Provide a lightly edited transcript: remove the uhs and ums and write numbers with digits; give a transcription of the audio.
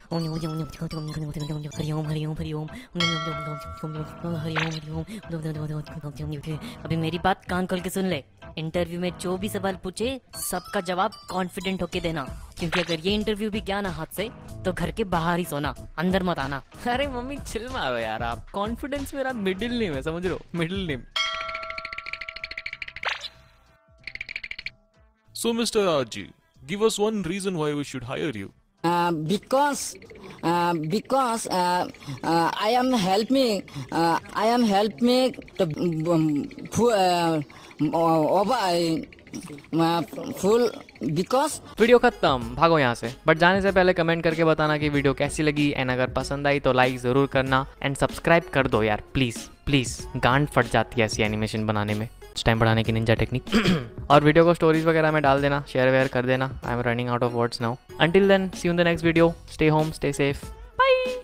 हरि ओम हरि ओम हरि ओम हरि ओम। अभी मेरी बात कान खोल के सुन ले। इंटरव्यू में जो भी सवाल पूछे सबका जवाब कॉन्फिडेंट होके देना, क्योंकि अगर ये इंटरव्यू भी गया ना हाथ से तो घर के बाहर ही सोना, अंदर मत आना। अरे मम्मी चिल मारो यार आप, कॉन्फिडेंस मेरा मिडिल नेम है, समझ रहे हो, middle name. So, Mr. Raji, give us one reason why we should hire you. Because I am help me to full because video खत्म, भागो यहाँ से। बट जाने से पहले कमेंट करके बताना कि वीडियो कैसी लगी, एंड अगर पसंद आई तो लाइक ज़रूर करना एंड सब्सक्राइब कर दो यार, प्लीज़ प्लीज़। गांड फट जाती है ऐसी एनिमेशन बनाने में, टाइम बढ़ाने की निंजा टेक्निक। और वीडियो को स्टोरीज वगैरह में डाल देना, शेयर वेयर कर देना। I am running out of words now. Until then, see you in the next video. Stay home, stay safe, bye.